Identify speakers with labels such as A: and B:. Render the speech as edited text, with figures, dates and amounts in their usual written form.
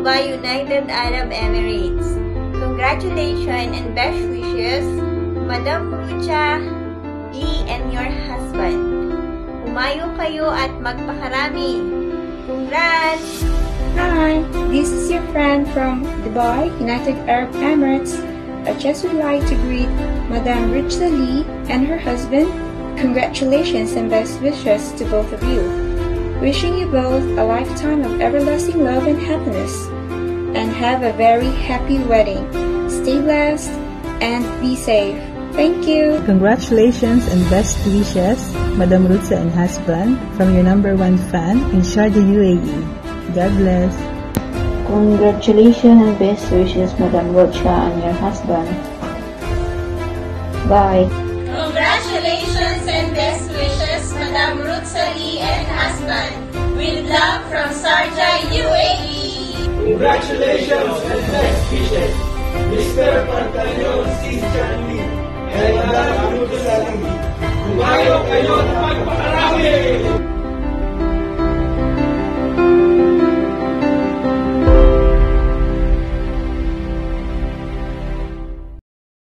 A: Dubai, United Arab Emirates. Congratulations and best wishes, Madam Rucha Lee and your husband. Umayo kayo at magpakarami. Congrats!
B: Hi, this is your friend from Dubai, United Arab Emirates. I just would like to greet Madam Rucha Lee and her husband. Congratulations and best wishes to both of you. Wishing you both a lifetime of everlasting love and happiness. And have a very happy wedding. Stay blessed and be safe. Thank you.
C: Congratulations and best wishes, Madam Rucha and husband, from your #1 fan in Sharjah, UAE. God bless.
D: Congratulations and best wishes, Madam Rucha and your husband. Bye.
A: Congratulations and best wishes, Madam Rucha Lee and husband. With love from Sharjah, UAE.
E: Congratulations and best wishes, Mr. Pantaleon C. Lee and Madam Rucha Lee. Umayo kayo